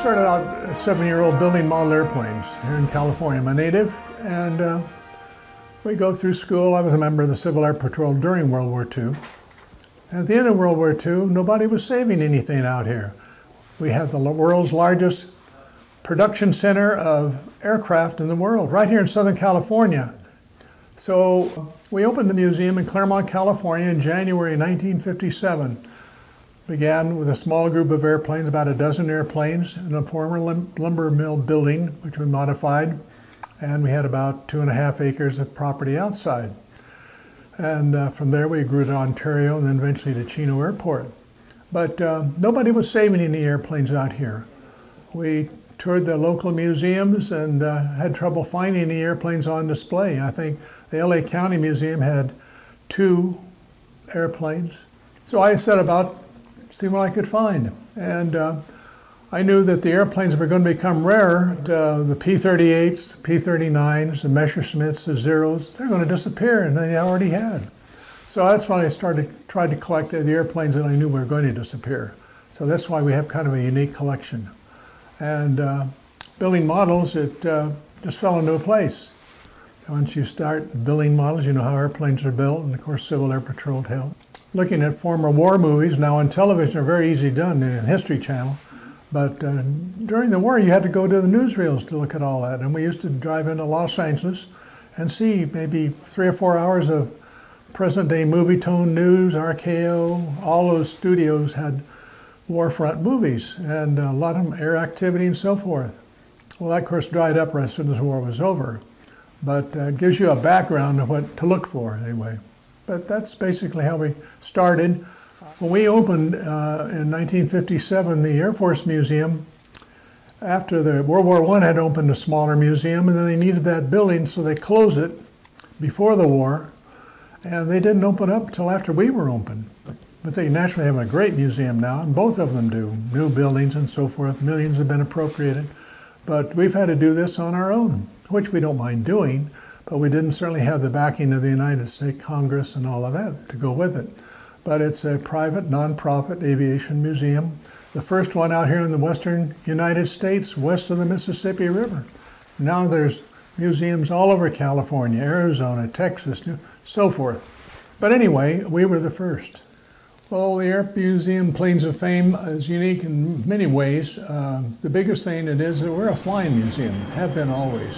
started out a 7-year-old building model airplanes here in California. I'm a native, and we go through school. I was a member of the Civil Air Patrol during World War II. And at the end of World War II, nobody was saving anything out here. We had the world's largest production center of aircraft in the world, right here in Southern California. So we opened the museum in Claremont, California in January 1957. Began with a small group of airplanes, about a dozen airplanes, in a former lumber mill building, which we modified. And we had about 2.5 acres of property outside. And from there we grew to Ontario and then eventually to Chino Airport. But nobody was saving any airplanes out here. We toured the local museums and had trouble finding any airplanes on display. I think the LA County Museum had 2 airplanes. So I set about see what I could find. And I knew that the airplanes were going to become rarer. The P-38s, P-39s, the Messerschmitts, the Zeros, they're going to disappear, and they already had. So that's when I tried to collect the airplanes that I knew were going to disappear. So that's why we have kind of a unique collection. And building models, it just fell into place. Once you start building models, you know how airplanes are built, and of course Civil Air Patrol helped. Looking at former war movies, now on television are very easy done in History Channel, but during the war you had to go to the newsreels to look at all that. And we used to drive into Los Angeles and see maybe 3 or 4 hours of present-day movie tone news, RKO, all those studios had warfront movies, and a lot of them air activity and so forth. Well, that of course dried up as soon as the war was over, but it gives you a background of what to look for anyway. But that's basically how we started. When we opened in 1957, the Air Force Museum, after the World War I had opened a smaller museum, and then they needed that building, so they closed it before the war, and they didn't open up until after we were open. But they naturally have a great museum now, and both of them do. New buildings and so forth, millions have been appropriated. But we've had to do this on our own, which we don't mind doing, but we didn't certainly have the backing of the United States Congress and all of that to go with it. But it's a private, non-profit aviation museum. The first one out here in the western United States, west of the Mississippi River. Now there's museums all over California, Arizona, Texas, so forth. But anyway, we were the first. Well, the Air Museum Planes of Fame is unique in many ways. The biggest thing it is that we're a flying museum, have been always.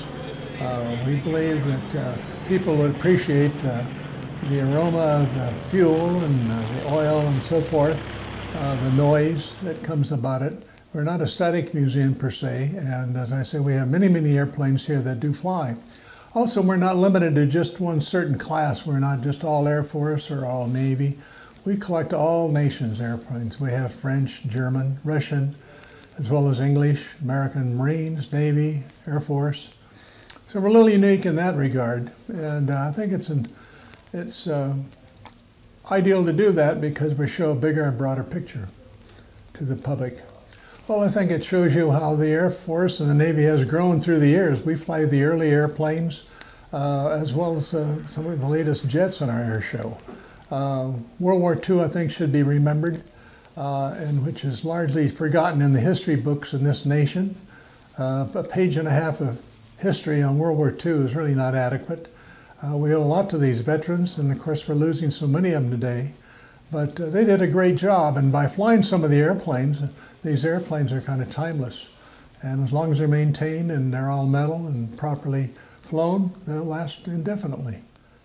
We believe that people would appreciate the aroma of the fuel and the oil and so forth, the noise that comes about it. We're not a static museum per se, and as I say, we have many, many airplanes here that do fly. Also, we're not limited to just one certain class. We're not just all Air Force or all Navy. We collect all nations' airplanes. We have French, German, Russian, as well as English, American Marines, Navy, Air Force. So we're a little unique in that regard, and I think it's ideal to do that because we show a bigger and broader picture to the public. Well, I think it shows you how the Air Force and the Navy has grown through the years. We fly the early airplanes as well as some of the latest jets on our air show. World War II, I think, should be remembered, and which is largely forgotten in the history books in this nation. A page and a half of history on World War II is really not adequate. We owe a lot to these veterans, and of course we're losing so many of them today. But they did a great job, and by flying some of the airplanes, these airplanes are kind of timeless. And as long as they're maintained and they're all metal and properly flown, they'll last indefinitely.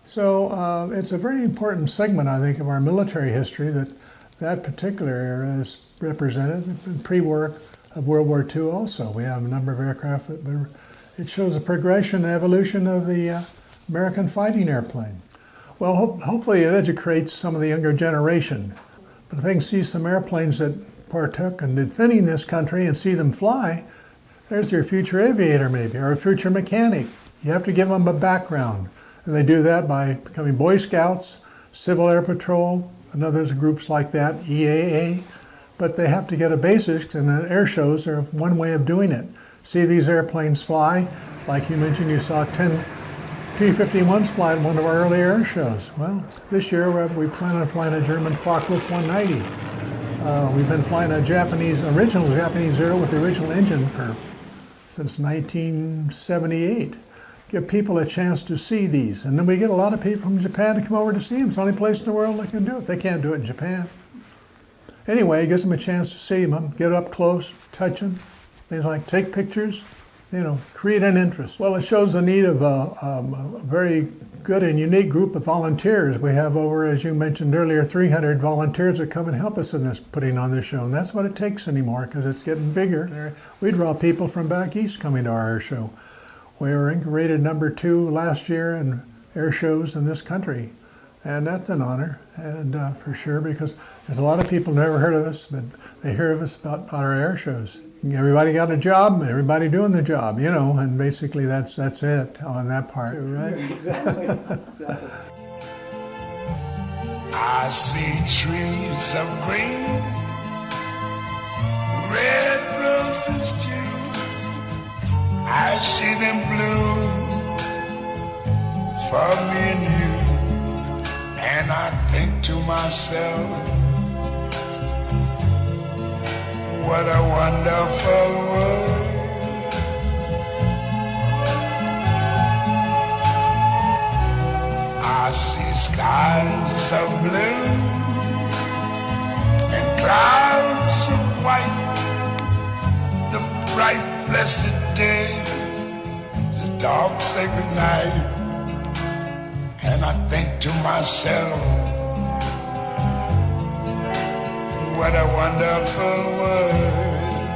So it's a very important segment, I think, of our military history that particular era is represented in pre-war of World War II also. We have a number of aircraft that it shows a progression and evolution of the American fighting airplane. Well, hopefully it educates some of the younger generation. But if they can see some airplanes that partook in defending this country and see them fly, there's your future aviator maybe, or a future mechanic. You have to give them a background. And they do that by becoming Boy Scouts, Civil Air Patrol, and others groups like that, EAA. But they have to get a basics, and the air shows are one way of doing it. See these airplanes fly. Like you mentioned, you saw 10 P-51s fly at one of our early air shows. Well, this year we plan on flying a German Focke-Wulf 190. We've been flying a original Japanese Zero with the original engine since 1978. Give people a chance to see these. And then we get a lot of people from Japan to come over to see them. It's the only place in the world that can do it. They can't do it in Japan. Anyway, it gives them a chance to see them, get up close, touch them, things like take pictures, create an interest. Well, it shows the need of a very good and unique group of volunteers. We have over, as you mentioned earlier, 300 volunteers that come and help us in this, putting on this show. And that's what it takes anymore, because it's getting bigger. We draw people from back east coming to our air show. We were rated #2 last year in air shows in this country. And that's an honor, and for sure, because there's a lot of people who never heard of us, but they hear of us about our air shows. Everybody got a job, everybody doing their job, and basically that's it on that part, right? Exactly. I see trees of green, red roses too. I see them bloom for me and you, and I think to myself, what a wonderful world. I see skies of blue and clouds of white, the bright blessed day, the dark sacred night, and I think to myself, what a wonderful world.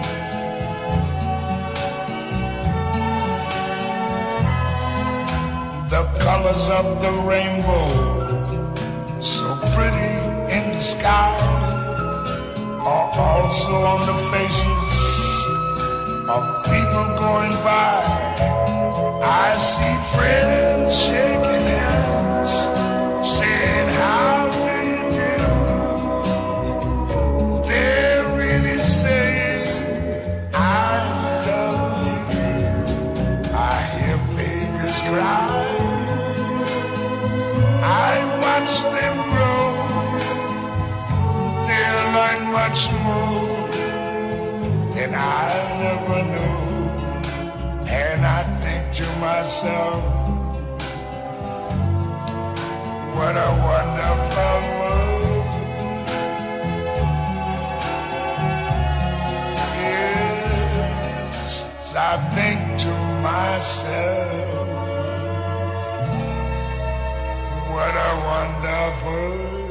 The colors of the rainbow, so pretty in the sky, are also on the faces of people going by. I see friends shaking hands, saying, how do you do? They're really saying, I love you. I hear babies cry, I watch them grow. They'll learn much more than I never knew. And I think to myself, what a wonderful world. Yes, I think to myself, what a wonderful world.